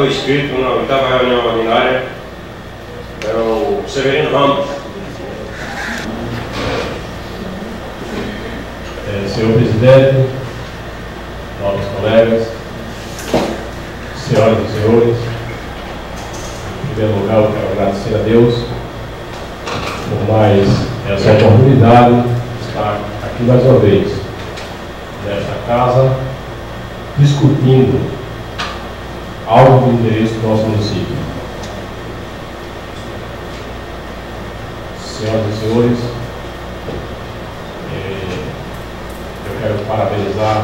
foi inscrito na 8ª reunião ordinária é o Severino Ramos. Senhor presidente, nobres colegas, senhoras e senhores, em primeiro lugar eu quero agradecer a Deus por mais essa oportunidade de estar aqui mais uma vez nesta casa discutindo algo do interesse do nosso município. Senhoras e senhores, eu quero parabenizar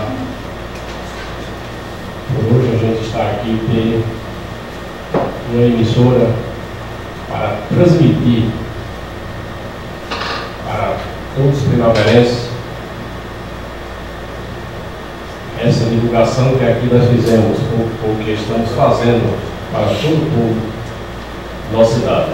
por hoje a gente estar aqui e ter uma emissora para transmitir para todos os primaverenses essa divulgação que aqui nós fizemos, o que estamos fazendo para todo o povo da nossa cidade.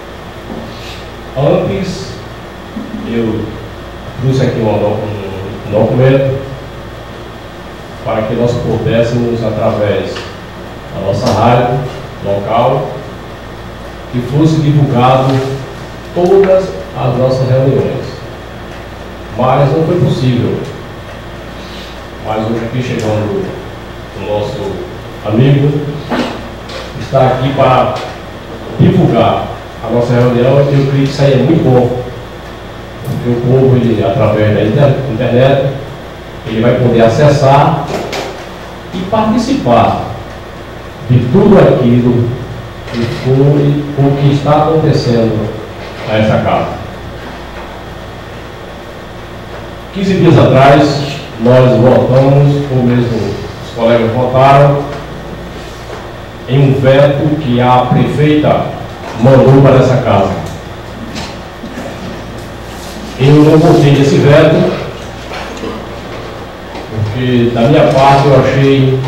Antes, eu trouxe aqui um documento para que nós pudéssemos, através da nossa rádio local, que fosse divulgado todas as nossas reuniões. Mas não foi possível. Mas hoje aqui chegando o nosso amigo está aqui para divulgar a nossa reunião. Eu creio que isso aí é muito bom, porque o povo, ele, através da internet, ele vai poder acessar e participar de tudo aquilo que foi o que está acontecendo a esta casa. 15 dias atrás, nós votamos, ou mesmo os colegas votaram, em um veto que a prefeita mandou para essa casa. Eu não votei nesse veto, porque da minha parte eu achei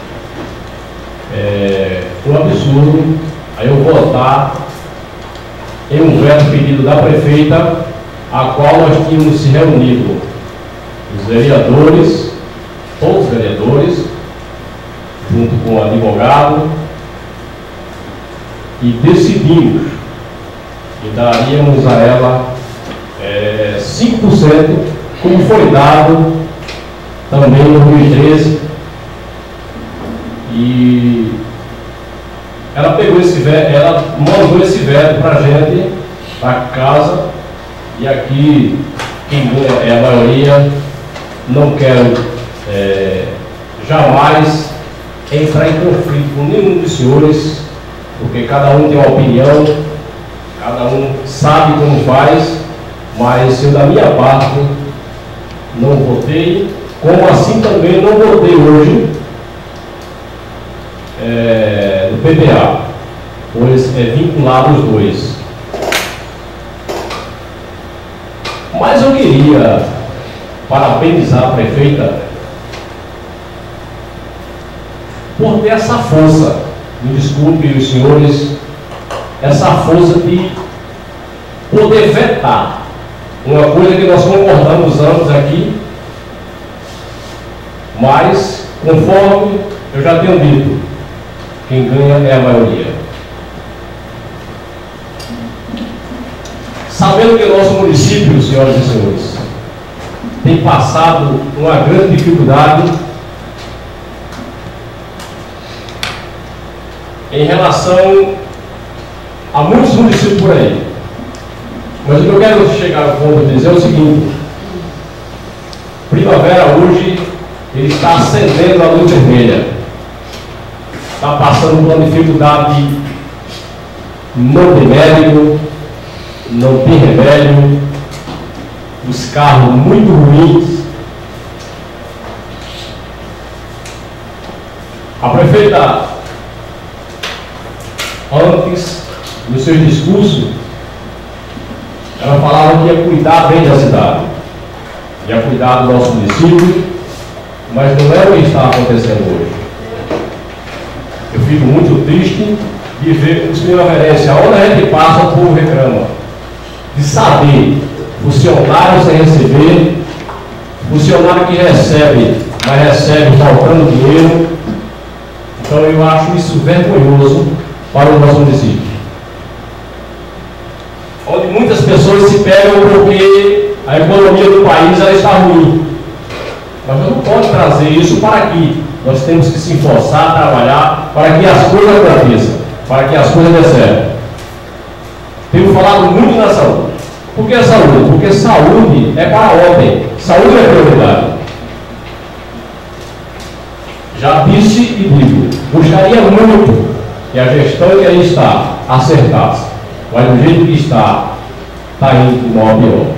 um absurdo aí eu votar em um veto pedido da prefeita, a qual nós tínhamos se reunido, os vereadores, todos os vereadores, junto com o advogado, e decidimos que daríamos a ela 5%, como foi dado também em 2013, e ela pegou esse veto, ela mandou esse veto para a gente, para casa, e aqui quem ganha é a maioria. Não quero jamais entrar em conflito com nenhum dos senhores, porque cada um tem uma opinião, cada um sabe como faz, mas eu da minha parte não votei, como assim também não votei hoje no PPA, pois é vinculado os dois. Mas eu queria parabenizar a prefeita por ter essa força, me desculpe os senhores, essa força de poder vetar uma coisa que nós concordamos ambos aqui, mas, conforme eu já tenho dito, quem ganha é a maioria. Sabendo que o nosso município, senhoras e senhores, tem passado uma grande dificuldade em relação a muitos municípios por aí. Mas o que eu quero chegar ao ponto de dizer é o seguinte: Primavera hoje ele está acendendo a luz vermelha, está passando por uma dificuldade, não tem médico, não tem remédio, os carros muito ruins. A prefeita, antes do seu discurso, ela falava que ia cuidar bem da cidade, ia cuidar do nosso município, mas não é o que está acontecendo hoje. Eu fico muito triste de ver os primaverenses, aonde a gente passa, o povo reclama, de saber funcionário sem receber, funcionário que recebe, mas recebe faltando dinheiro, Então eu acho isso vergonhoso para o nosso município, onde muitas pessoas se pegam porque a economia do país ela está ruim. Mas não pode trazer isso para aqui. Nós temos que se esforçar, trabalhar para que as coisas aconteçam, para que as coisas dê certo. Tenho falado muito na saúde. Por que a saúde? Porque saúde é para ontem. Saúde é prioridade. Já disse e digo, gostaria muito que a gestão que aí está acertasse, mas do jeito que está indo de mal a pior.